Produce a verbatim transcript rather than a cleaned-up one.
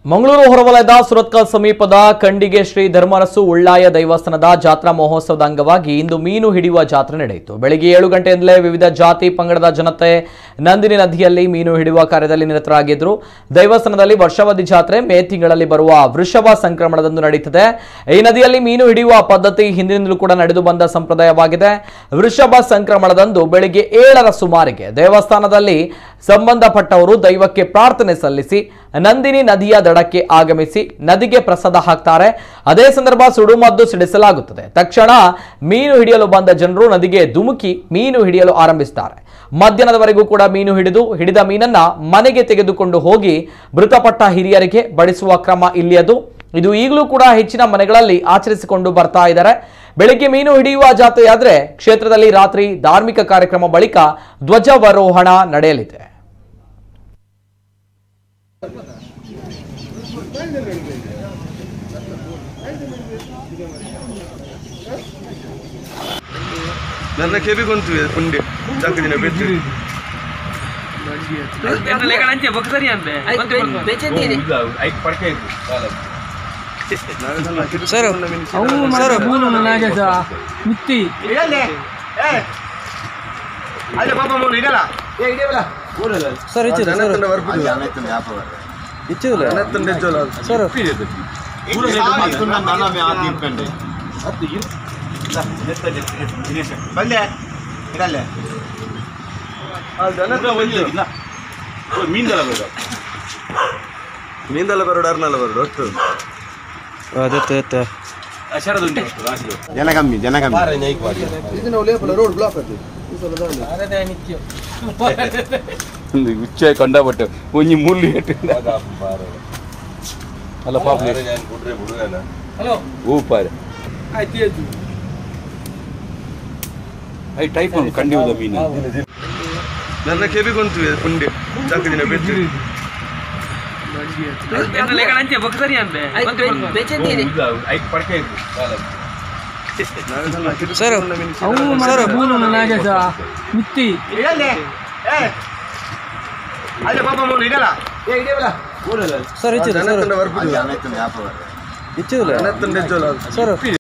ಮಂಗಳೂರು ಹೊರವಲಯದ ಸುರತ್ಕಲ್ ಸಮೀಪದ ಕಂಡಿಗೆ ಶ್ರೀ ಧರ್ಮರಸು ಉಳ್ಳಾಯ ದೇವಸ್ಥಾನದ ಜಾತ್ರಾ ಮಹೋತ್ಸವದ ಅಂಗವಾಗಿ ಇಂದು ಮೀನು ಹಿಡಿಯುವ ಜಾತ್ರೆ ನಡೆಯಿತು. ಬೆಳಗ್ಗೆ ಏಳು ಗಂಟೆಯಿಂದಲೇ ವಿವಿಧ ಜಾತಿ ಪಂಗಡದ ಜನತೆ ನಂದಿನಿ ನದಿಯಲ್ಲಿ ಮೀನು ಹಿಡಿಯುವ ಕಾರ್ಯದಲ್ಲಿ ನಿರತರಾಗಿದ್ದರು. ದೇವಸ್ಥಾನದಲ್ಲಿ ವರ್ಷಾವಧಿ ಜಾತ್ರೆ ಮೇ ತಿಂಗಳಲ್ಲಿ ಬರುವ ವೃಷಭ ಸಂಕ್ರಮಣದಂದು ನಡೆಯುತ್ತದೆ. ಈ ನದಿಯಲ್ಲಿ ಮೀನು ಹಿಡಿಯುವ ಪದ್ಧತಿ ಹಿಂದಿನಿಂದಲೂ ಕೂಡ ನಡೆದು ಬಂದ ಸಂಪ್ರದಾಯವಾಗಿದೆ. ವೃಷಭ ಸಂಕ್ರಮಣದಂದು ಬೆಳಗ್ಗೆ ಏಳರ ಸುಮಾರಿಗೆ ದೇವಸ್ಥಾನದಲ್ಲಿ ಸಂಬಂಧಪಟ್ಟವರು ದೈವಕ್ಕೆ ಪ್ರಾರ್ಥನೆ ಸಲ್ಲಿಸಿ ನಂದಿನಿ ನದಿಯ ದಡಕ್ಕೆ ಆಗಮಿಸಿ ನದಿಗೆ ಪ್ರಸಾದ ಹಾಕ್ತಾರೆ. ಅದೇ ಸಂದರ್ಭ ಸುಡುಮದ್ದು ಸಿಡಿಸಲಾಗುತ್ತದೆ. ತಕ್ಷಣ ಮೀನು ಹಿಡಿಯಲು ಬಂದ ಜನರು ನದಿಗೆ ಧುಮುಕಿ ಮೀನು ಹಿಡಿಯಲು ಆರಂಭಿಸುತ್ತಾರೆ. ಮಧ್ಯಾಹ್ನದವರೆಗೂ ಕೂಡ ಮೀನು ಹಿಡಿದು ಹಿಡಿದ ಮೀನನ್ನ ಮನೆಗೆ ತೆಗೆದುಕೊಂಡು ಹೋಗಿ ಮೃತಪಟ್ಟ ಹಿರಿಯರಿಗೆ ಬಡಿಸುವ ಕ್ರಮ ಇಲ್ಲಿಯದು. ಇದು ಈಗಲೂ ಕೂಡ ಹೆಚ್ಚಿನ ಮನೆಗಳಲ್ಲಿ ಆಚರಿಸಿಕೊಂಡು ಬರ್ತಾ ಇದ್ದಾರೆ. ಬೆಳಿಗ್ಗೆ ಮೀನು ಹಿಡಿಯುವ ಜಾತ್ರೆಯಾದ್ರೆ ಕ್ಷೇತ್ರದಲ್ಲಿ ರಾತ್ರಿ ಧಾರ್ಮಿಕ ಕಾರ್ಯಕ್ರಮ ಬಳಿಕ ಧ್ವಜಾರೋಹಣ ನಡೆಯಲಿದೆ. ನನ್ನ ಕೆಬಿ ಕೊಂತು ಪುಂಡೆ ಚಾಕದಿನ ಬೆಚ್ಚಿ ನನ್ನ ಲೆಕ್ಕ ಅಂತೆ ಬಕ್ಸರಿ ಅಂತೆ ಬೆಚ್ಚಂತೀರಿ ಐಕ್ ಪಡಕೆ ಸರ್ ಅವು ಸರ್ ಮೂಲ ನಾಗೇಶ ಮಿತ್ತಿ ಇಡಲೆ ಏ ಅಲ್ಲ ಪಾಪ ಮೂಲ ಇಡಲ್ಲ ಏ ಇಡಲ್ಲ ಮೂರಲ್ಲ ಸರ್ ಇಚ್ಚು ಸರ್ ನನ್ನ ವರ್ಪು ಅನೈತನ ಯಾಪವ ಇಚ್ಚು ಅನೈತನ ದೆಚ್ಚೋಲ ಸರ್ ಮೂಲ ಲೆಕ್ಕ ನನ್ನ ನನ್ನ ಮೇ ಆದಿ ಕಂಡೆ ಅದು ಇರು ಬಂದೆ ಇಡಲ್ಲ ಆ ಜನತ್ರ ಒಂದು ಇಲ್ಲ ಮೀಂದಲ ಬರೋದು ಮೀಂದಲ ಬರೋದು ಅರ್ನಲ್ಲ ಬರೋದು ಅಷ್ಟು ಅದತ್ತೆ ಅತ್ತೆ ಅಶರದುಂಟು ಜನ ಕಮ್ಮಿ ಜನ ಕಮ್ಮಿ ಇದು ನಾವು ಲೇಪಲ ರೋಡ್ ಬ್ಲಾಕ್ ಆಗ್ತದೆ ಈ ಸಲ ದಾಂಡೆ ಅರೆ ನಿತ್ಯ ಒಂದು ಉಚ್ಚ ಕೊಂಡಪಟ್ಟು ಒಂಜಿ ಮುಳ್ಳು ಇಟ್ಟಿಂದ ಅಲ್ಲ ಪಾಪ ಹಲೋ ಊಪಾರೆ ಆಯ್ತು ಆಯ್ತು ಐ ಟೈಪ್ ಒಂದು ಕಂಡಿವುದ ಮೀನು ನನ್ನ ಕೆಬಿ ಕೊಂತು ಪುಂಡೆ ಚಾಕದಿನ ಬೆಚ್ಚಿ ನನ್ನ ಲೆಕ್ಕ ಅಂತೆ ಬಕ್ಸರಿ ಅಂತೆ ಬೆಚ್ಚಂತೀರಿ ಐಕ್ ಪಡಕೆ ಸರ್ ಅವು ಸರ್ ಮೂಲ ನಾಗೇಶ ಮಿತ್ತಿ ಇಡಲೆ ಏ ಅಲ್ಲ ಪಾಪ ಮೂಲ ಇಡಲ್ಲ ಏ ಇಡಲ್ಲ ಮೂರಲ್ಲ ಸರ್ ಇಚ್ಚು ಸರ್ ನನ್ನ ವರ್ಪು ಅನೈತನ ಯಾಪವ ಇಚ್ಚು ಅನೈತನ ದೆಚ್ಚೋಲ ಸರ್